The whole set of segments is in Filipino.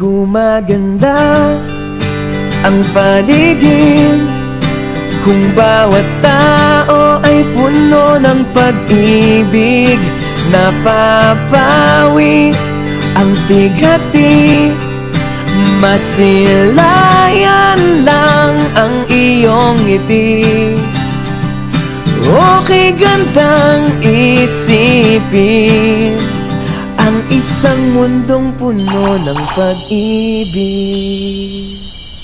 gumaganda ang paligid kung bawat tao ay puno ng pag-ibig. Napapawi ang bighati, masilayan lang ang iyong ngiti. Okay gandang isipin ang isang mundong puno ng pag-ibig.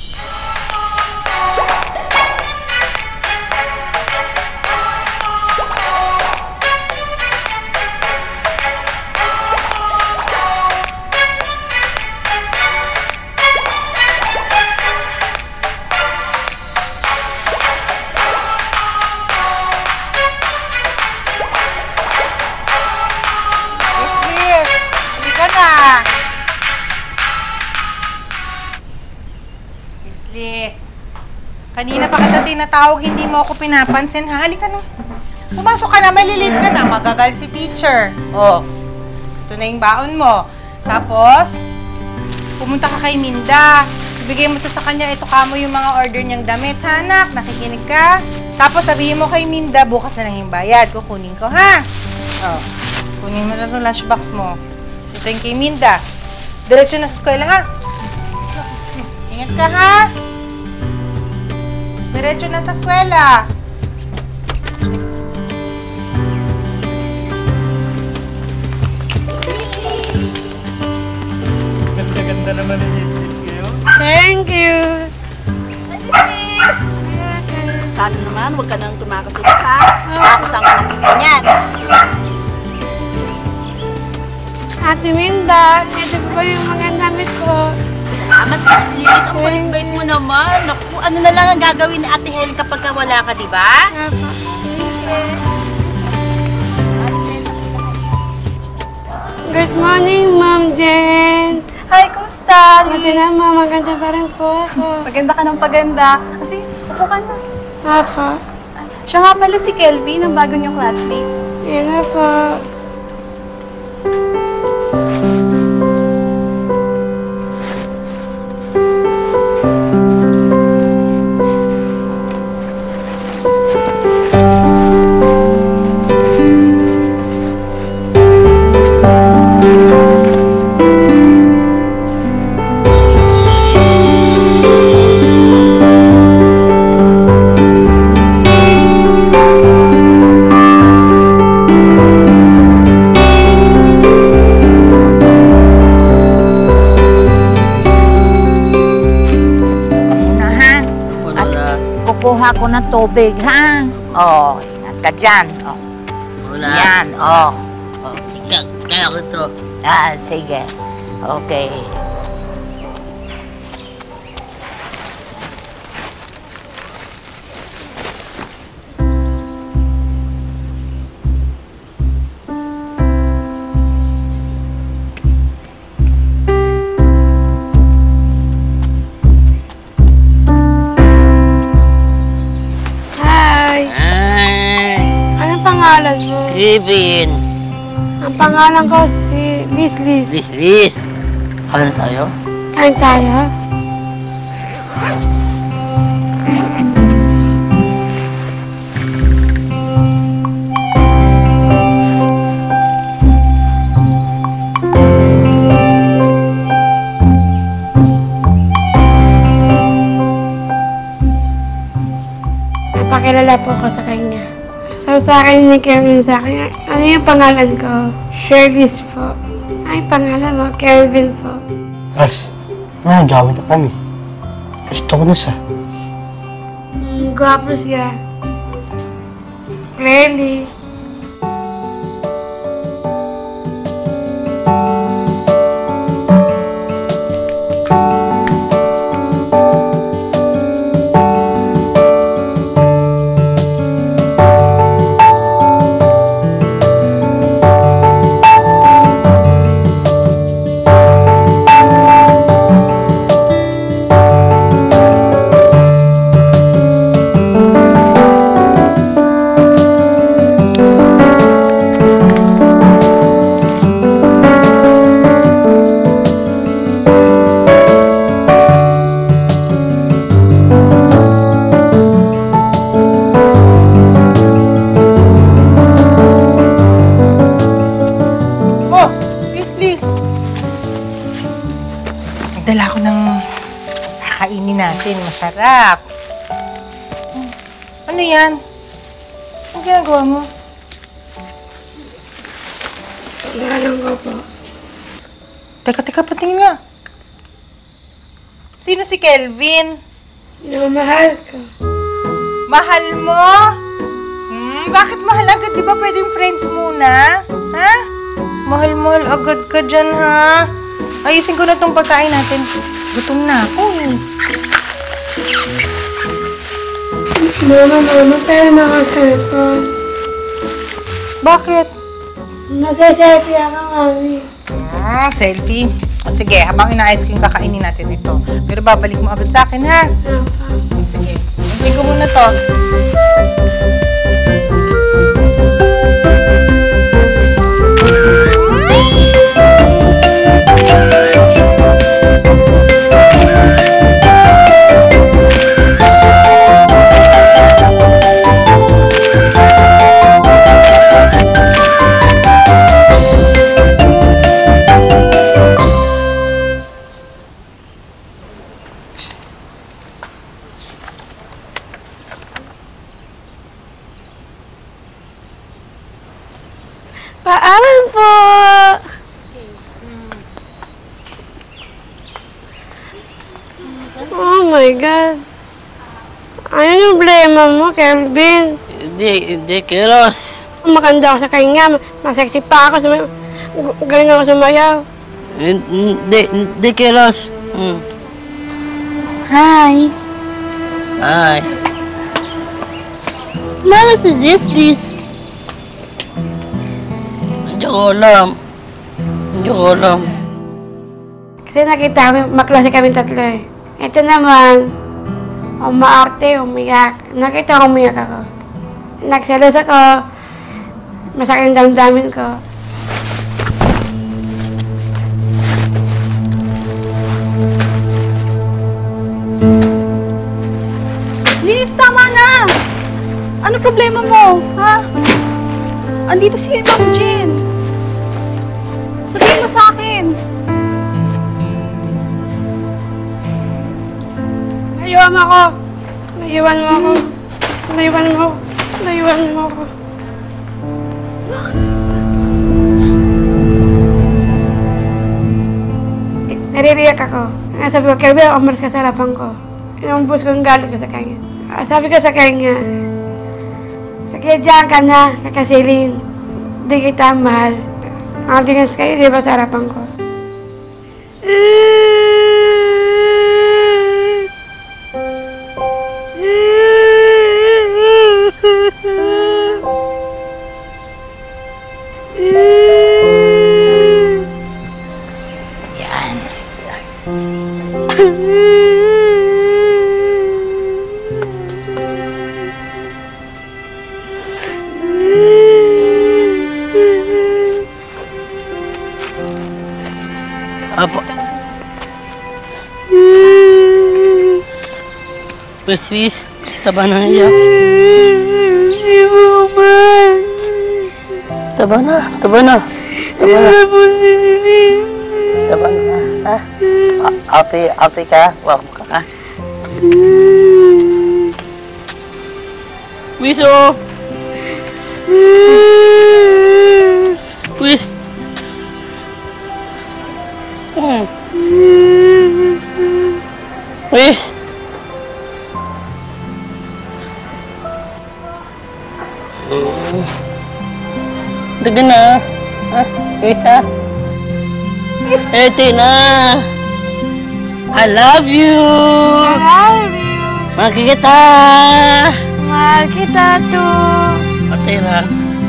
Kanina pa kita tinatawag, hindi mo ako pinapansin. Ha? Halika na. Pumasok ka na, malilit ka na. Magagal si teacher. Oh, ito na yung baon mo. Tapos, pumunta ka kay Minda. Ibigay mo to sa kanya. Ito ka mo yung mga order niyang damit, ha, anak? Nakikinig ka? Tapos, sabihin mo kay Minda, bukas na lang yung bayad. Kukunin ko, ha? Oh, kunin mo na itong lunchbox mo. Ito yung kay Minda. Diretso na sa eskwela, ha? Ingat ka, ha? Diretso na sa eskwela. Ganda-ganda naman ang Yeslis ngayon. Thank you. Sana naman, huwag ka nang tumakot-tutok ha. Tapos ang kanang yan. Ate Minda, ito po yung mga damit ko. Salamat, Miss Liz. Ang bait-bait mo naman. Naku, ano na lang ang gagawin ni Ate Helen kapag wala ka, di ba? Good morning, Ma'am Jen. Hi, kumusta? Buti na, Ma'am. Maganda pa rin po ako. Maganda ka ng paganda. Kasi, upo ka na. Apa. Siya nga pala si Kelvin, ang bago niyong classmate. Yan na po. Kukuha ko ng tubig, ha? Oh, ingat ka dyan. Oh. Wala. Yan, oh. Kaya ko to. Ah, sige. Okay. Kevin. Ang pangalan ko si Liz. Liz. Kain tayo? Kain tayo? Napakilala po ko sa kanya. So, sa akin, ni Kelvin sa akin. Ano yung pangalan ko? Shirley's po. Ay, pangalan mo, Kelvin po. Ras, gawin na kami. Gusto ko na sa. Gwapo siya. Really? dala ko ng kakainin natin. Masarap. Ano yan? Anong ginagawa mo? Inalang ko po. Teka, patingin nga. Sino si Kelvin? Mahal ko. Mahal mo? Bakit mahal agad? Di ba pwedeng friends muna? Ha? Mahal agad ka dyan, ha? Ayusin ko na tong pagkain natin. Gutom na ako, eh. Mama, tayo naka-cellphone. Bakit? Nasa-selfie ako, mami. Selfie. O sige, habang inaayos ko yung kakainin natin ito. Pero babalik mo agad sa akin, ha? O sige. Hintay ko muna to. Paalam po! Oh my God. Ano yung problema mo, Kelvin? Hindi, Kiros. Maganda ako sa kanya. Masexy pa ako. Galing ako sumayaw. Hindi, Kiros. Hi. Ay. Mala si this. Hindi ko alam. Kasi nakita kami, maklase kami tatlo eh. Ito naman, umaarte, umiyak. Nakita ko umiyak ako. Nagselos ako. Masakit ang damdamin ko. Linis, tama na! Ano problema mo, ha? Andito si Ma'am Jen. Sabihin mo sa akin. Naiwan mo ako. Naiwan mo ako. Naiwan mo ako. Naririyak ako. Sabi ko, Kelvin, umalis ka sa harapan ko. Inumbos ko yung galit ko sa kanya. Sabi ko sa kanya, diyan ka na, kakasilin. Di kita mahal. Ang tingin kayo, di ba, sa harapan ko? Apa? Wis, taba na iyak. Taba na. Ha? Ate ka? Wag mo ka. Wiso! Wis! Wis! Dagan na. Ha? Wis ha? Ete na! I love you! Mahal kita! Mahal kita to. Ate na.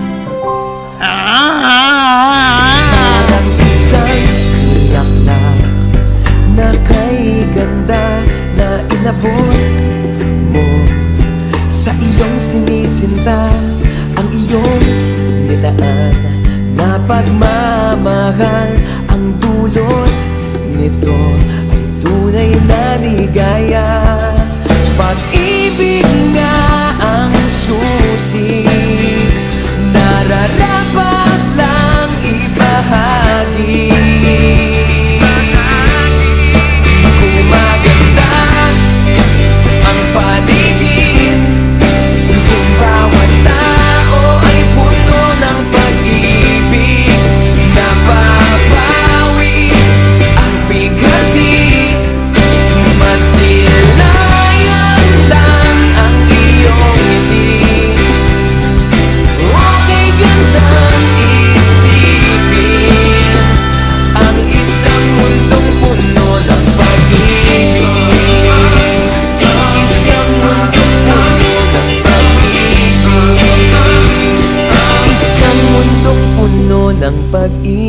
Parang isang bulaklak na kay ganda na inabot mo sa iyong sinisinta, ang iyong nilaan na pagmamahal. Ang dulot nito ay tunay na ligaya. Pag-ibig nga ang susi, nararapat lang ibahagi. pag-ibig.